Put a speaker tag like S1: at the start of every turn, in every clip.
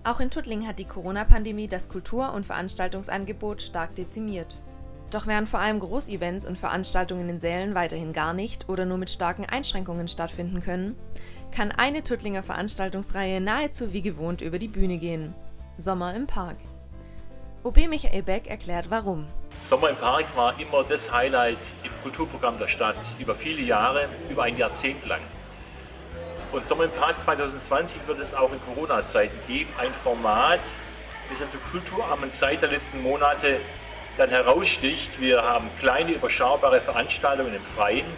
S1: Auch in Tuttlingen hat die Corona-Pandemie das Kultur- und Veranstaltungsangebot stark dezimiert. Doch während vor allem Großevents und Veranstaltungen in Sälen weiterhin gar nicht oder nur mit starken Einschränkungen stattfinden können, kann eine Tuttlinger Veranstaltungsreihe nahezu wie gewohnt über die Bühne gehen: Sommer im Park. OB Michael Beck erklärt warum.
S2: Sommer im Park war immer das Highlight im Kulturprogramm der Stadt, über viele Jahre, über ein Jahrzehnt lang. Und Sommer im Park 2020 wird es auch in Corona-Zeiten geben, ein Format, das in der kulturarmen Zeit der letzten Monate dann heraussticht. Wir haben kleine, überschaubare Veranstaltungen im Freien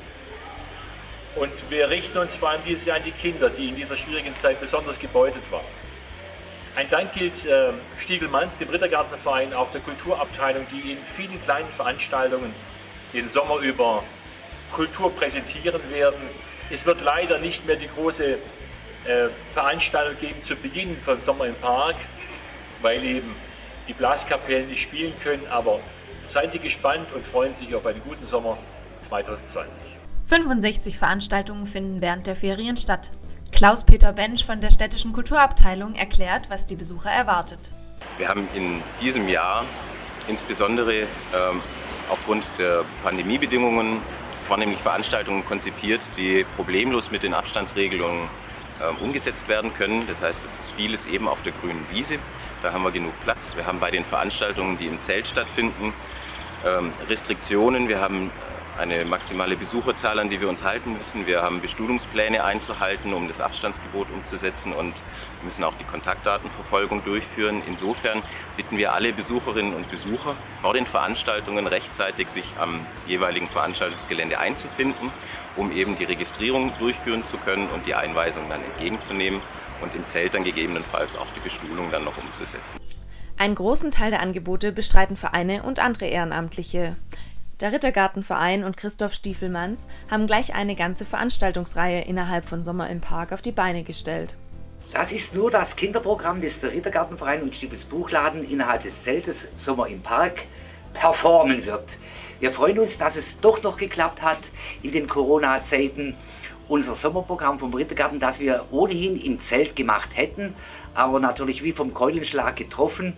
S2: und wir richten uns vor allem dieses Jahr an die Kinder, die in dieser schwierigen Zeit besonders gebeutelt waren. Ein Dank gilt Stiegelmanns, dem Rittergartenverein, auch der Kulturabteilung, die in vielen kleinen Veranstaltungen den Sommer über Kultur präsentieren werden. Es wird leider nicht mehr die große Veranstaltung geben zu Beginn von Sommer im Park, weil eben die Blaskapellen nicht spielen können, aber seien Sie gespannt und freuen sich auf einen guten Sommer 2020.
S1: 65 Veranstaltungen finden während der Ferien statt. Klaus-Peter Bensch von der städtischen Kulturabteilung erklärt, was die Besucher erwartet.
S3: Wir haben in diesem Jahr insbesondere aufgrund der Pandemiebedingungen vornehmlich Veranstaltungen konzipiert, die problemlos mit den Abstandsregelungen umgesetzt werden können. Das heißt, es ist vieles eben auf der grünen Wiese. Da haben wir genug Platz. Wir haben bei den Veranstaltungen, die im Zelt stattfinden, Restriktionen. Wir haben eine maximale Besucherzahl, an die wir uns halten müssen. Wir haben Bestuhlungspläne einzuhalten, um das Abstandsgebot umzusetzen, und wir müssen auch die Kontaktdatenverfolgung durchführen. Insofern bitten wir alle Besucherinnen und Besucher, vor den Veranstaltungen rechtzeitig sich am jeweiligen Veranstaltungsgelände einzufinden, um eben die Registrierung durchführen zu können und die Einweisung dann entgegenzunehmen und im Zelt dann gegebenenfalls auch die Bestuhlung dann noch umzusetzen.
S1: Einen großen Teil der Angebote bestreiten Vereine und andere Ehrenamtliche. Der Rittergartenverein und Christoph Stiefelmanns haben gleich eine ganze Veranstaltungsreihe innerhalb von Sommer im Park auf die Beine gestellt.
S4: Das ist nur das Kinderprogramm, das der Rittergartenverein und Stiefels Buchladen innerhalb des Zeltes Sommer im Park performen wird. Wir freuen uns, dass es doch noch geklappt hat in den Corona-Zeiten. Unser Sommerprogramm vom Rittergarten, das wir ohnehin im Zelt gemacht hätten, aber natürlich wie vom Keulenschlag getroffen.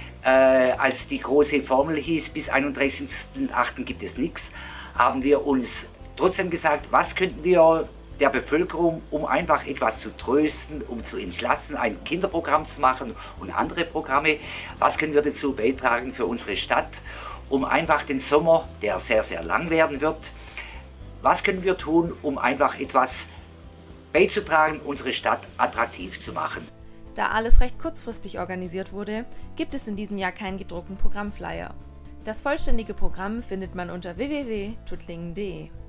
S4: Als die große Formel hieß, bis 31.08. gibt es nichts, haben wir uns trotzdem gesagt, was könnten wir der Bevölkerung, um einfach etwas zu trösten, um zu entlasten, ein Kinderprogramm zu machen und andere Programme, was können wir dazu beitragen für unsere Stadt, um einfach den Sommer, der sehr, sehr lang werden wird, was können wir tun, um einfach etwas beizutragen, unsere Stadt attraktiv zu machen.
S1: Da alles recht kurzfristig organisiert wurde, gibt es in diesem Jahr keinen gedruckten Programmflyer. Das vollständige Programm findet man unter www.tuttlingen.de.